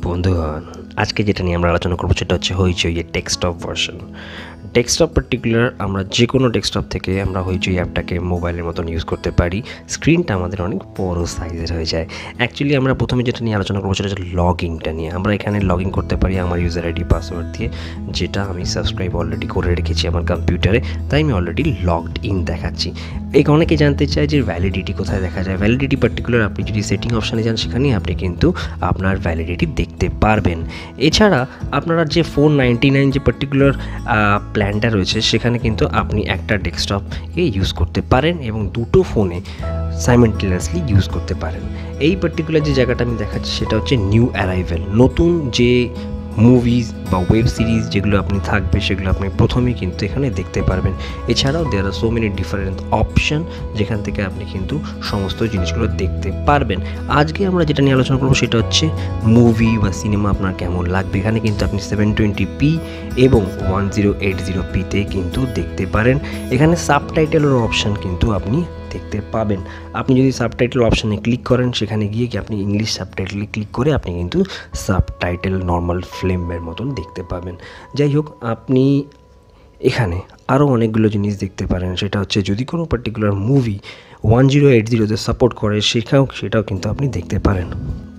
বন্ধুগণ, আজকে যেটা নিয়ে আমরা আলোচনা করবো সেটা হচ্ছে হইচই এর ডেস্কটপ ভার্সন। ডেস্কটপ পার্টিকুলার আমরা যে কোনো ডেস্কটপ থেকে আমরা হইচই অ্যাপটাকে মোবাইলের মতন ইউজ করতে পারি। স্ক্রিনটা আমাদের অনেক বড় সাইজের হয়ে যায়। অ্যাকচুয়ালি আমরা প্রথমে যেটা নিয়ে আলোচনা করবো সেটা হচ্ছে লগইনটা নিয়ে। আমরা এখানে লগ ইন করতে পারি আমার ইউজার আইডি পাসওয়ার্ড দিয়ে, যেটা আমি সাবস্ক্রাইব অলরেডি করে রেখেছি আমার কম্পিউটারে, তাই আমি অলরেডি লগড ইন দেখাচ্ছি। অনেকে জানতে চায় যে ভ্যালিডিটি কোথায় দেখা যায়। ভ্যালিডিটি পার্টিকুলার আপনি যদি সেটিং অপশানে যান সেখানেই আপনি কিন্তু আপনার ভ্যালিডিটি দেখতে পারবেন। এছাড়া আপনারা যে 499 যে পার্টিকুলার প্ল্যানটা রয়েছে সেখানে কিন্তু আপনি একটা ডেস্কটপে ইউজ করতে পারেন এবং দুটো ফোনে সাইমেন্টেনিয়াসলি ইউজ করতে পারেন। এই পার্টিকুলার যে জায়গাটা আমি দেখাচ্ছি সেটা হচ্ছে নিউ অ্যারাইভেল। নতুন যে মুভিজ বা ওয়েব সিরিজ যেগুলো আপনি থাকবে সেগুলো আপনি প্রথমেই কিন্তু এখানে দেখতে পারবেন। এছাড়াও there are so many different option যেখান থেকে আপনি কিন্তু সমস্ত জিনিসগুলো দেখতে পারবেন। আজকে আমরা যেটা নিয়ে আলোচনা করবো সেটা হচ্ছে মুভি বা সিনেমা আপনার কেমন লাগবে। এখানে কিন্তু আপনি 720p এবং 1080p কিন্তু দেখতে পারেন। এখানে সাবটাইটেলের অপশান কিন্তু আপনি দেখতে পাবেন। আপনি যদি সাবটাইটেল অপশানে ক্লিক করেন সেখানে গিয়ে কি আপনি ইংলিশ সাবটাইটেলে ক্লিক করে আপনি কিন্তু সাবটাইটেল নর্মাল ফিল্মের মতন দেখতে পাবেন। যাই হোক, আপনি এখানে আরও অনেকগুলো জিনিস দেখতে পারেন। সেটা হচ্ছে যদি কোনো পার্টিকুলার মুভি 1080তে সাপোর্ট করে সেটাও কিন্তু আপনি দেখতে পারেন।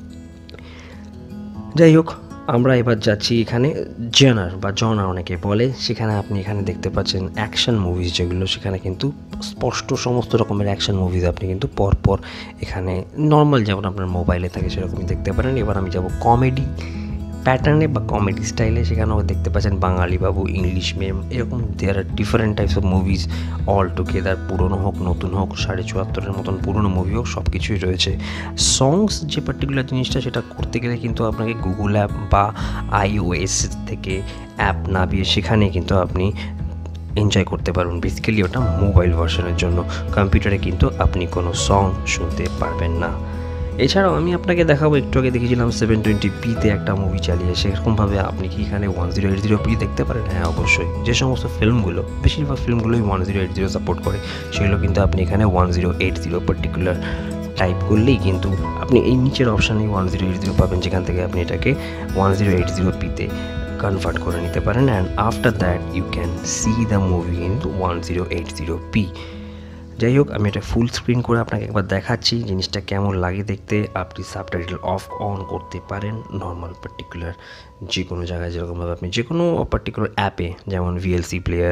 যাই হোক, আমরা এবার যাচ্ছি এখানে জনার অনেকে বলে, সেখানে আপনি এখানে দেখতে পাচ্ছেন অ্যাকশন মুভিজ যেগুলো, সেখানে কিন্তু স্পষ্ট সমস্ত রকমের অ্যাকশন মুভিজ আপনি কিন্তু পরপর এখানে নর্মাল যেমন আপনার মোবাইলে থাকে সেরকমই দেখতে পারেন। এবার আমি যাব কমেডি প্যাটার্নে বা কমেডি স্টাইলে। সেখানেও দেখতে পাচ্ছেন বাঙালি বাবু, ইংলিশ মেম, এরকম there are different types of movies all together. পুরনো হোক নতুন হোক, 74 মতন পুরনো মুভি হোক, সব কিছুই রয়েছে। সংস যে পার্টিকুলার জিনিসটা, সেটা করতে গেলে কিন্তু আপনাকে গুগল অ্যাপ বা iOS থেকে অ্যাপ নামিয়ে সেখানে কিন্তু আপনি এনজয় করতে পারবেন। বেসিক্যালি ওটা মোবাইল ভার্সনের জন্য, কম্পিউটারে কিন্তু আপনি কোনো সং শুনতে পারবেন না। এছাড়াও আমি আপনাকে দেখাবো, একটু আগে দেখেছিলাম 720pতে একটা মুভি চালিয়ে, সেরকমভাবে আপনি কি এখানে 1080p দেখতে পারেন? হ্যাঁ, অবশ্যই। যে সমস্ত ফিল্মগুলো, বেশিরভাগ ফিল্মগুলোই 1080 সাপোর্ট করে, সেগুলো কিন্তু আপনি এখানে 1080 পার্টিকুলার টাইপ করলেই কিন্তু আপনি এই নিচের অপশানেই 1080 পাবেন, যেখান থেকে আপনি এটাকে 1080pতে কনভার্ট করে নিতে পারেন। And after that you can see the movie in 1080p। যাই হোক, আমি এটা ফুল স্ক্রিন করে আপনাকে একবার দেখাচ্ছি জিনিসটা কেমন লাগে দেখতে। আপনি সাবটাইটেল অফ অন করতে পারেন নর্মাল পার্টিকুলার যে কোনো জায়গায়, যেরকমভাবে আপনি যে কোনো পার্টিকুলার অ্যাপে, যেমন VLC প্লেয়ার,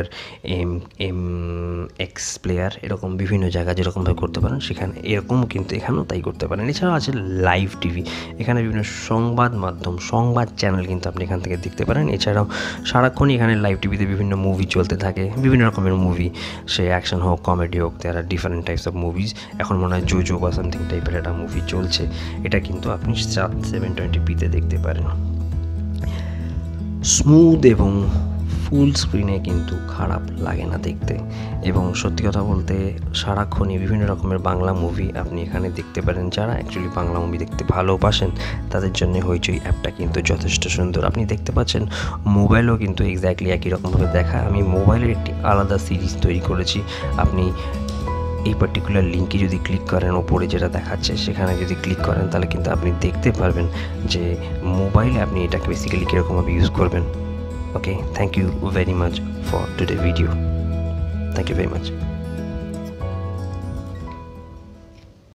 MX প্লেয়ার, এরকম বিভিন্ন জায়গায় যেরকমভাবে করতে পারেন সেখানে এরকম কিন্তু এখানেও তাই করতে পারেন। এছাড়াও আছে লাইভ টিভি। এখানে বিভিন্ন সংবাদ মাধ্যম, সংবাদ চ্যানেল কিন্তু আপনি এখান থেকে দেখতে পারেন। এছাড়াও সারাক্ষণই এখানে লাইভ টিভিতে বিভিন্ন মুভি চলতে থাকে, বিভিন্ন রকমের মুভি, সে অ্যাকশন হোক, কমেডি হোক, there are different types of movies. এখন মনে হয় জোজো বা সামথিং টাইপের একটা মুভি চলছে, এটা কিন্তু আপনি 720pতে দেখতে পারেন। স্মুথ এবং ফুল স্ক্রিনে কিন্তু খারাপ লাগে না দেখতে। এবং সত্যি কথা বলতে সারাক্ষণই বিভিন্ন রকমের বাংলা মুভি আপনি এখানে দেখতে পারেন। যারা অ্যাকচুয়ালি বাংলা মুভি দেখতে ভালোবাসেন তাদের জন্য হইচই অ্যাপটা কিন্তু যথেষ্ট সুন্দর। আপনি দেখতে পাচ্ছেন মোবাইলেও কিন্তু এক্স্যাক্টলি একই রকমভাবে দেখা। আমি মোবাইলের একটি আলাদা সিরিজ তৈরি করেছি। আপনি এই পার্টিকুলার লিঙ্কে যদি ক্লিক করেন, ওপরে যেটা দেখাচ্ছে সেখানে যদি ক্লিক করেন, তাহলে কিন্তু আপনি দেখতে পারবেন যে মোবাইলে আপনি এটাকে বেসিক্যালি কীরকমভাবে ইউজ করবেন। Okay, thank you very much for today video. Thank you very much.